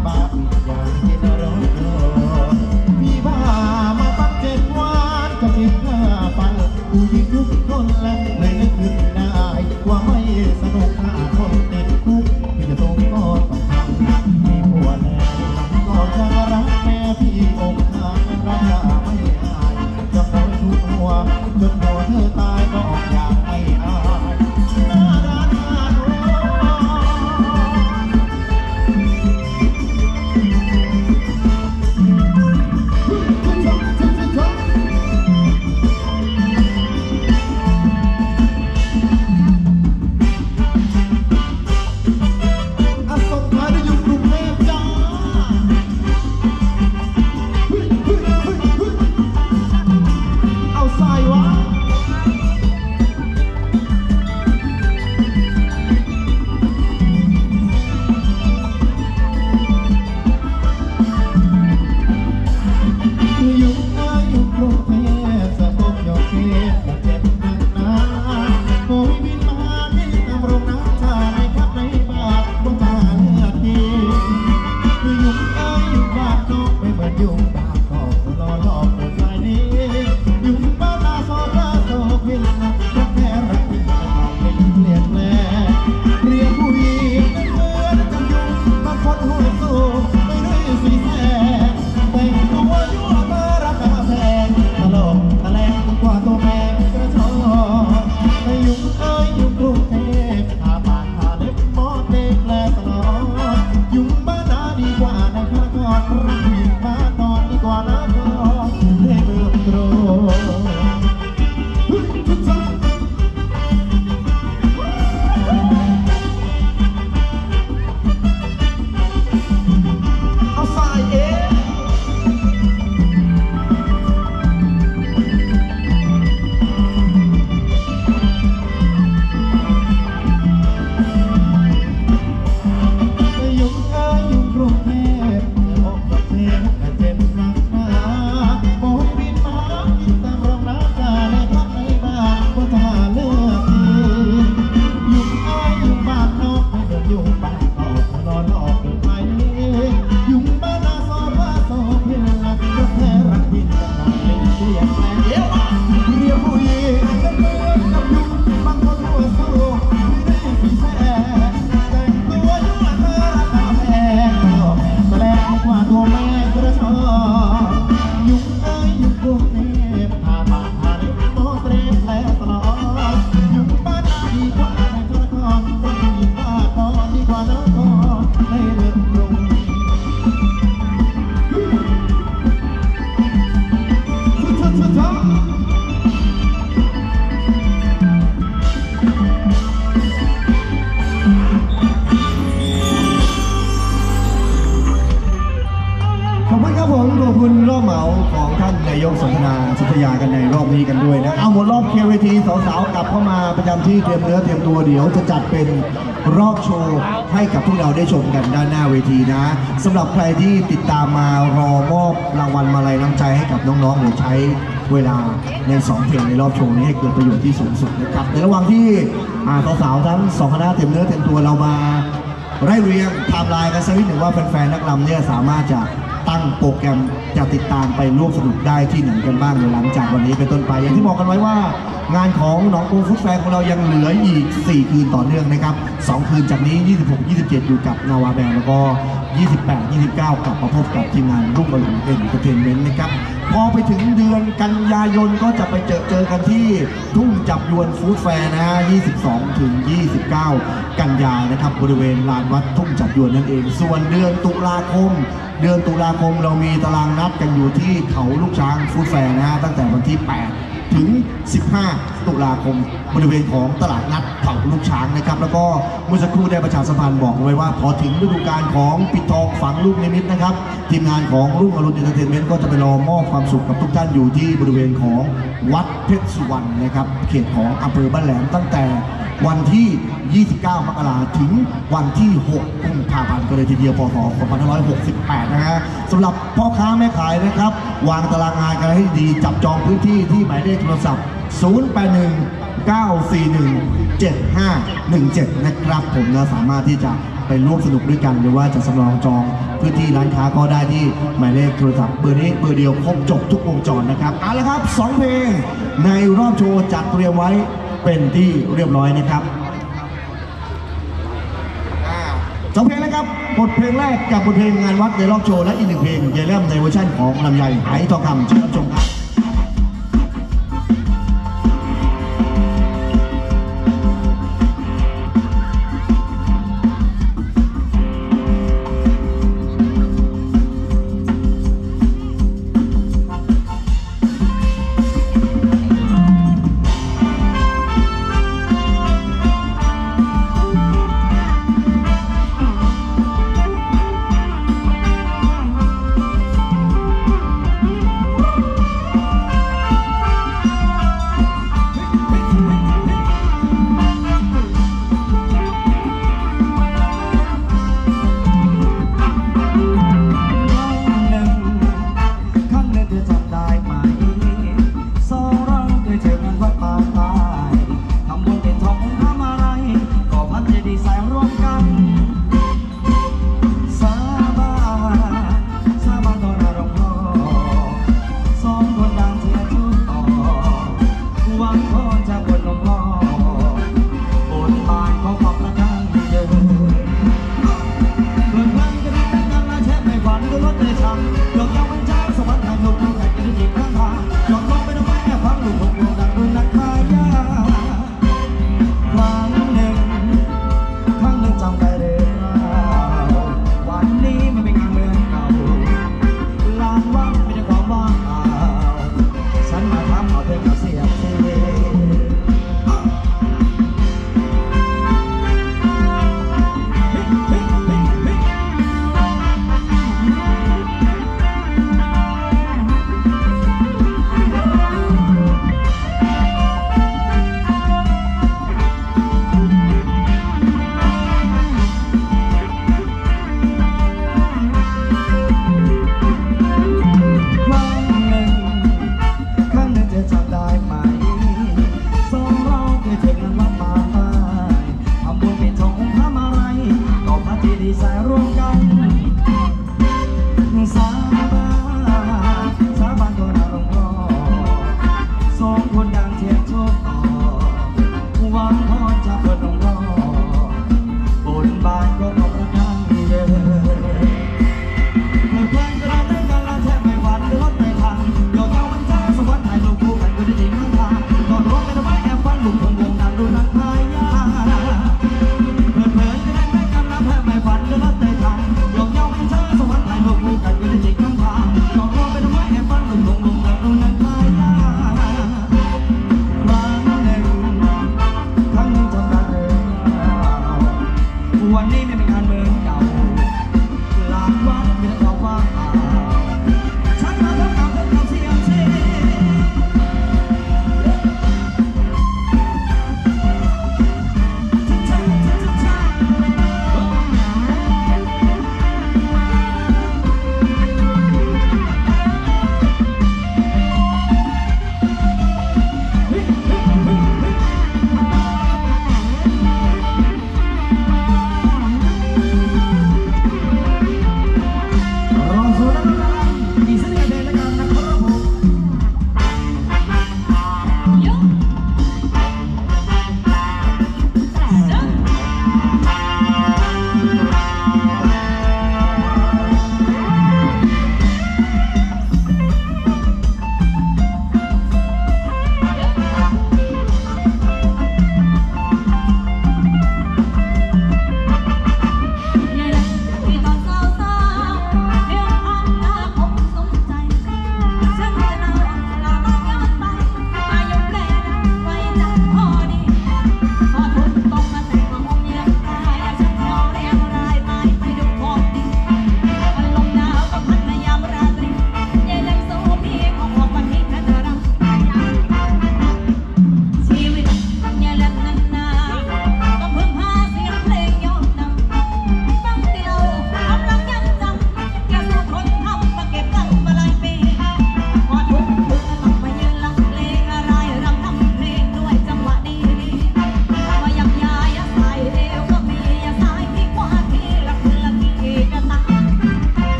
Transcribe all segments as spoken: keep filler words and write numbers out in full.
บาปอย่างที่นรกพี่บ้ามาปักเจ็ดวันจะติดหน้าฟันผู้หญิงทุกคนและเลยนึกขึ้นได้ว่าไม่สนุกถ้าคนติดคุกพี่จะต้องก็ต้องทำมีผัวแล้วก็จะรักแม่พี่อกหักรักไม่อายจะคอยทุกหัวจนหัวเธอตายก็ออกอย่างไม่อายน่ารักน่าดูที่เตรียมเนื้อเตรียมตัวเดี๋ยวจะจัดเป็นรอบโชว์ให้กับพวกเราได้ชมกันด้านหน้าเวทีนะสำหรับใครที่ติดตามมารอมอบรางวัลมาลัยน้ำใจให้กับน้องๆหรือใช้เวลาในสองเพลงในรอบโชว์นี้ให้เกิดประโยชน์ที่สูงสุดนะครับในระหว่างที่สาวๆทั้งสองคณะเตรียมเนื้อเตรียมตัวเรามาไล่เรียงไทม์ไลน์กันสักนิดหนึ่งว่าแฟนๆนักรำเนี่ยสามารถจะตั้งโปรแกรมจะติดตามไปร่วมสนุกได้ที่ไหนกันบ้างหลังจากวันนี้เป็นต้นไปอย่างที่บอกกันไว้ว่างานของหนองปูฟุตแฟร์ของเรายังเหลืออีกสี่คืนต่อเนื่องนะครับสองคืนจากนี้ยี่สิบหก ยี่สิบเจ็ดอยู่กับนาวาแบงด์แล้วก็ยี่สิบแปด ยี่สิบเก้ากลับมาพบกับทีมงานรุ่งอรุณเอ็นเตอร์เทนเมนต์นะครับพอไปถึงเดือนกันยายนก็จะไปเจอเจอกันที่ทุ่งจับยวนฟู้ดแฟร์นะฮะยี่สิบสองถึงยี่สิบเก้ากันยานะครับบริเวณลานวัดทุ่งจับยวนนั่นเองส่วนเดือนตุลาคมเดือนตุลาคมเรามีตารางนัดกันอยู่ที่เขาลูกช้างฟู้ดแฟร์นะฮะตั้งแต่วันที่แปดถึงสิบห้าตุลาคมบริเวณของตลาดนัดเขาลูกช้างนะครับแล้วก็เมื่อสักครู่ได้ประชาสัมพันธ์บอกไว้ว่าพอถึงฤดูกาลของปิดทองฝังลูกนิมิตนะครับทีมงานของรุ่งอรุณเอนเตอร์เทนเมนต์ก็จะไปรอมอบความสุขกับทุกท่านอยู่ที่บริเวณของวัดเพชรสุวรรณนะครับเขตของอำเภอบ้านแหลมตั้งแต่วันที่ยี่สิบเก้ามกราคมถึงวันที่หกกุมภาพันธ์ก็เลยทีเดียวพศสองพันห้าร้อยหกสิบแปดนะฮะสำหรับพ่อค้าแม่ขายนะครับวางตารางงานกันให้ดีจับจองพื้นที่ที่หมายเลขโทรศัพท์ศูนย์ แปด หนึ่ง เก้า สี่ หนึ่ง เจ็ด ห้า หนึ่ง เจ็ดนะครับผมนะสามารถที่จะไปไปร่วมสนุกด้วยกันหรือว่าจะสำรองจองพื้นที่ร้านค้าก็ได้ที่หมายเลขโทรศัพท์เบอร์นี้เบอร์เดียวครบจบทุกวงจรนะครับเอาละครับสองเพลงในรอบโชว์จัดเตรียมไว้เป็นที่เรียบร้อยนะครับสองเพลงนะครับบทเพลงแรกกับบทเพลงงานวัดในรอบโชว์และอีกหนึ่งเพลงเยเล่มในเวอร์ชันของลำไยไหทองคำเชิญรับชมครับ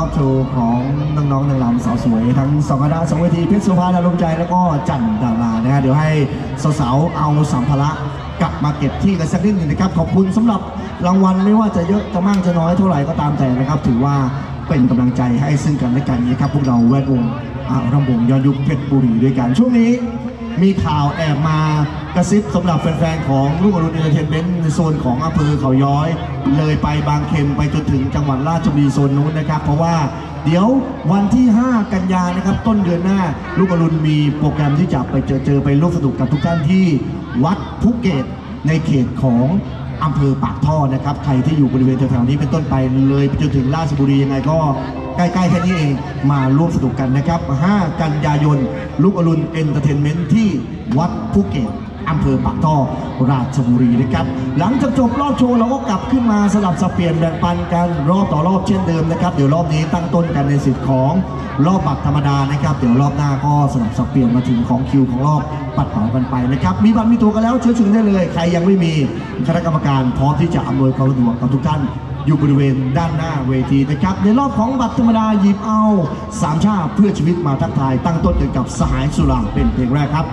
อบโชว์ของน้องๆนางรำสาวสวยทั้งสองคณะสองเวทีเพชรสุพรรณอารมณ์ใจแล้วก็จันดารานะฮะเดี๋ยวให้สาวๆเอาสัมภาระกลับมาเก็บที่กันสักนิดหนึ่งนะครับขอบคุณสำหรับรางวัลไม่ว่าจะเยอะจะมากจะน้อยเท่าไหร่ก็ตามแต่นะครับถือว่าเป็นกำลังใจให้ซึ่งกันและกันนะครับพวกเราแวดวงอ่ารำวงย้อนยุคเพชรบุรีด้วยกันช่วงนี้มีข่าวแอบมากระซิบสำหรับแฟนๆของลูกอรุณเอนเตอร์เทนเมนต์ในโซนของอำเภอเขาย้อยเลยไปบางเข็มไปจนถึงจังหวัดราชบุรีโซนนู้นนะครับเพราะว่าเดี๋ยววันที่ห้ากันยานะครับต้นเดือนหน้าลูกอรุณมีโปรแกรมที่จะไปเจอเจอไปร่วมสนุกกับทุกท่านที่วัดภูเก็ตในเขตของอำเภอปากท่อนะครับใครที่อยู่บริเวณแถวๆนี้เป็นต้นไปเลยไปจนถึงราชบุรียังไงก็ใกล้ๆแค่นี้เองมาร่วมสนุกกันนะครับห้ากันยายนลูกอรุณเอนเตอร์เทนเมนต์ที่วัดภูเก็ตอำเภอปากท่อราชบุรีนะครับหลังจากจบรอบโชว์เราก็กลับขึ้นมาสลับสับเปลี่ยนแบ่งปันกันรอบต่อรอบเช่นเดิมนะครับเดี๋ยวรอบนี้ตั้งต้นกันในสิทธิ์ของรอบบัตรธรรมดานะครับเดี๋ยวรอบหน้าก็สลับสับเปลี่ยนมาถึงของคิวของรอบปัดเป่ากันไปนะครับมีบัตรมีตัวกันแล้วเชิญชวนได้เลยใครยังไม่มีคณะกรรมการพร้อมที่จะอำนวยความสะดวกกับทุกท่านอยู่บริเวณด้านหน้าเวทีนะครับในรอบของบัตรธรรมดาหยิบเอาสามชาติเพื่อชีวิตมาทักทายตั้งต้นกันกับสหายสุราเป็นเพลงแรกครับ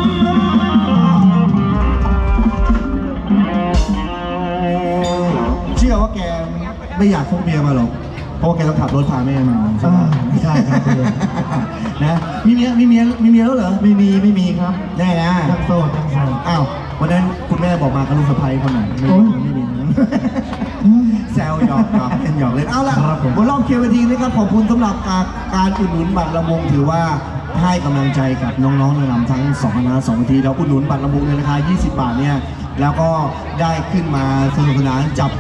เชื่อว่าแกไม่อยากพกเมียมาหรอกเพราะว่าแกต้องขับรถพาแม่มาใช่ไหมไม่ใช่ครับพี่นะมีเมียมีเมียมีเมียแล้วเหรอไม่มีไม่มีครับแน่นะทั้งโสดทั้งโสดอ้าววันนั้นคุณแม่บอกมากับลูกสะใภ้คนไหนไม่โอ้มียไม่มีนะแซวหยอกหยอกเล่นหยอกเล่นเอาล่ะครับผมบนรอบเควีทีนะครับขอบคุณสำหรับการการอุดหนุนบัตรลำวงถือว่าให้กำลังใจกับน้องๆในลำทั้งสองคณะสองเวทีแล้วอุดหนุนบัตรลำวงในราคายี่สิบบาทเนี่ยแล้วก็ได้ขึ้นมาสนุกสนานจับ